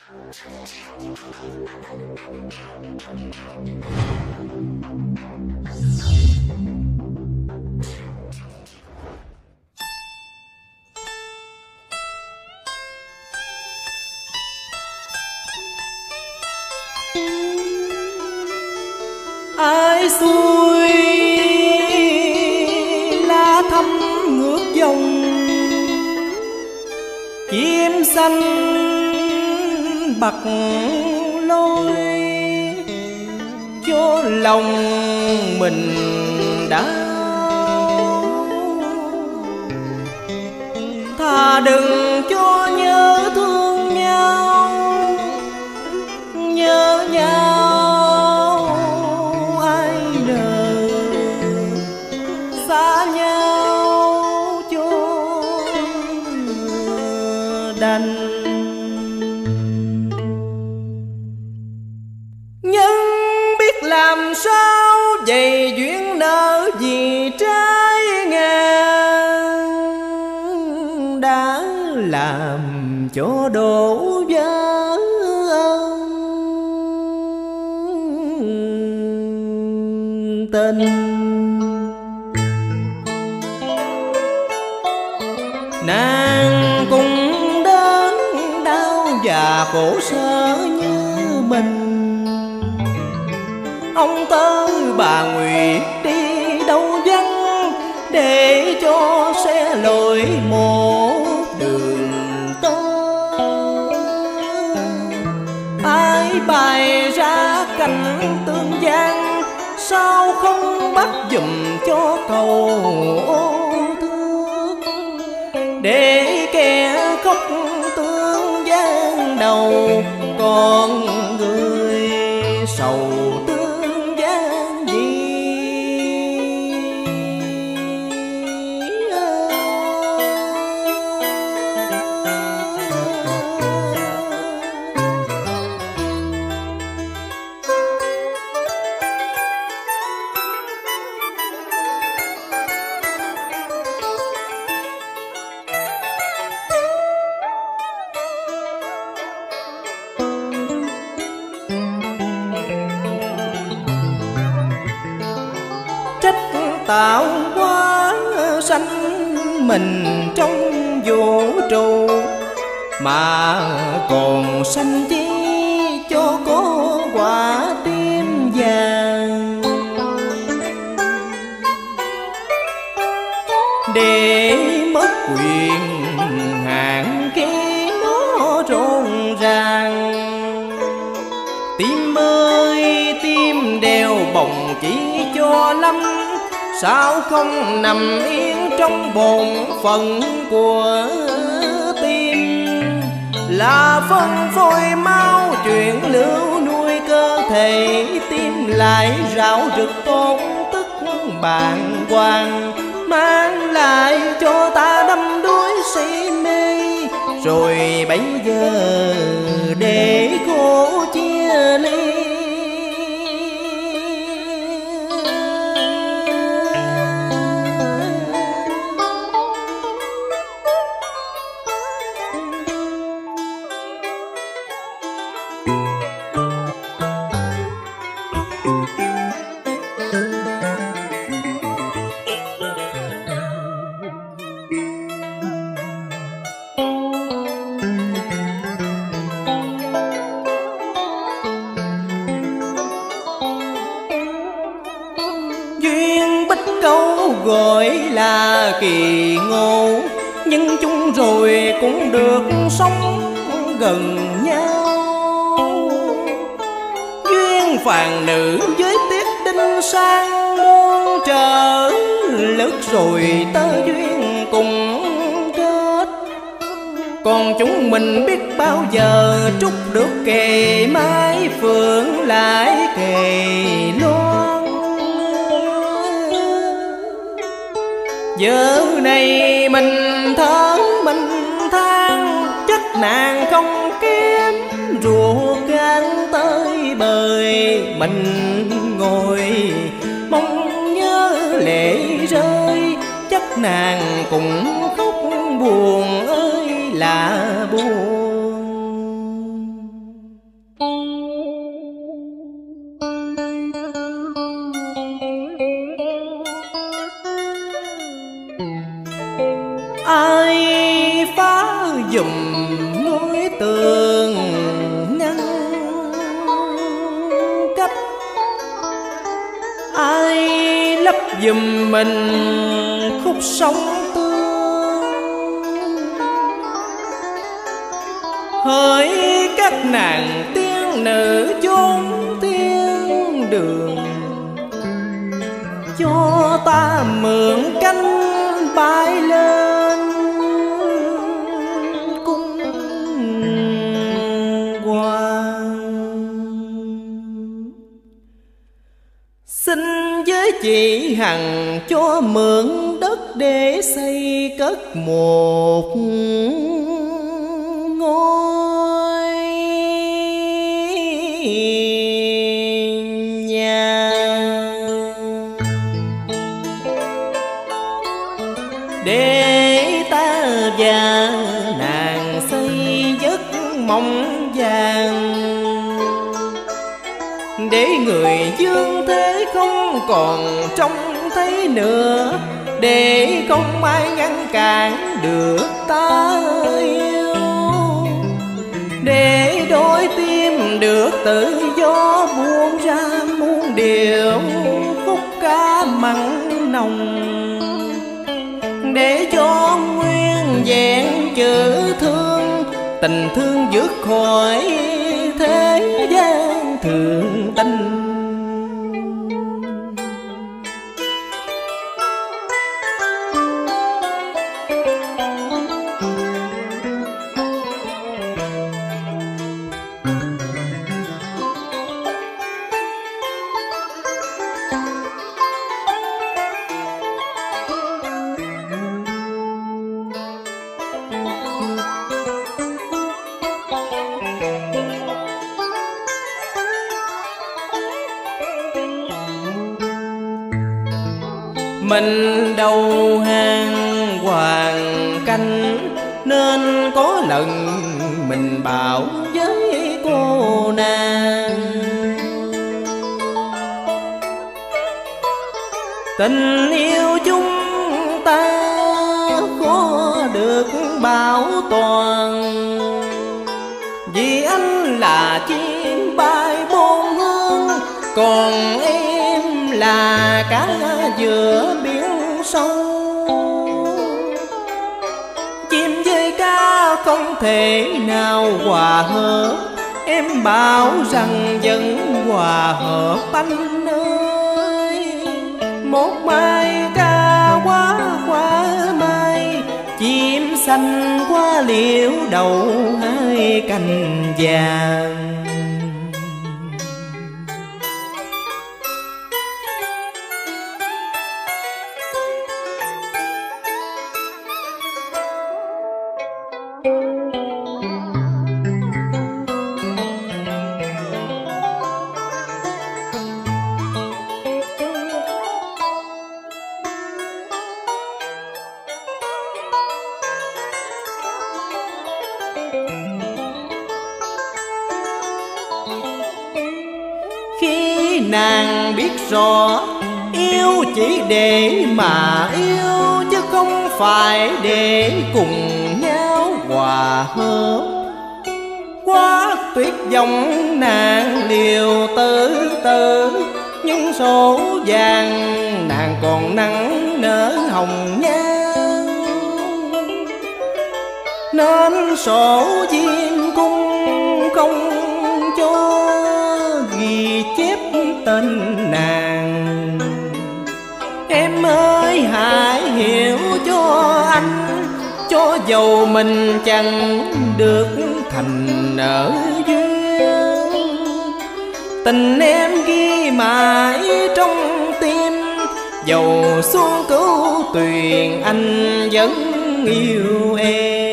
Ai xuôi lá thắm ngược dòng, chim xanh bạc lối, cho lòng mình đau. Thà đừng cho nhớ thương nhau, nhớ nhau ai nỡ, xa nhau cho đành. Nhưng biết làm sao vậy, duyên nợ vì trái ngang đã làm cho đổ vỡ tình. Nàng cũng đớn đau và khổ sở như mình. Ông Tơ bà Nguyệt đi đâu vắng, để cho xe lội một đường tới. Ai bày ra cảnh tương gian, sao không bắt giùm cho cầu ô thước, để kẻ khóc tương gian đầu, còn người sầu tương gian gì. Tạo hóa sanh mình trong vũ trụ, mà còn sanh chi cho có quả tim vàng, để mất quyền hạn khi nó rộn ràng. Tim ơi tim đeo bồng chỉ cho lắm, sao không nằm yên trong bổn phận của tim, là phân phối máu chuyển lưu nuôi cơ thể. Tim lại rạo rực tôn tức bàng hoàng, mang lại cho ta đắm đuối si mê. Rồi bây giờ để khổ chia ly, gọi là kỳ ngộ, nhưng chung rồi cũng được sống gần nhau. Duyên phàn nữ với Tiết Đinh sang muôn trở lướt rồi tơ duyên cùng kết. Còn chúng mình biết bao giờ trút được kề mái phượng lại kề loan. Giờ này mình thở mình than, chắc nàng không kém ruột gan tới bời. Mình ngồi mong nhớ lệ rơi, chắc nàng cũng khóc buồn ơi là buồn. dùm núi tường ngăn cách, ai lấp dùm mình khúc sông tương. Hỡi các nàng tiên nữ chốn thiên đường, cho ta mượn cánh bay lên cung hoàng. Xin với chị Hằng cho mượn đất để xây cất một ngôi nhà, để ta và nàng xây giấc mộng vàng, để người dương thế không còn trông thấy nữa, để không ai ngăn cản được ta yêu, để đôi tim được tự do buông ra muôn điều khúc ca mặn nồng, để cho nguyên vẹn chữ thương, tình thương vượt khỏi thế gian thường tình. Mình đầu hàng hoàn cảnh, nên có lần mình bảo với cô nàng, tình yêu chúng ta khó được bảo toàn, vì anh là chim bay bốn hướng, còn em là cá giữa biển sâu. Chim với cá không thể nào hòa hợp, em bảo rằng vẫn hòa hợp anh ơi. Một mai ca quá qua mai, chim xanh qua liễu đầu hai cành vàng. Khi nàng biết rõ yêu chỉ để mà yêu, chứ không phải để cùng nhau hòa hợp. Quá tuyệt vọng nàng liều tự tử, nhưng số vàng nàng còn nắng nở hồng nhan. Nên sổ diêm cung không cho ghi chép tên nàng. Em ơi hãy hiểu cho anh, cho dầu mình chẳng được thành nợ duyên. Tình em ghi mãi trong tim, dầu xuống cứu tuyền anh vẫn yêu em.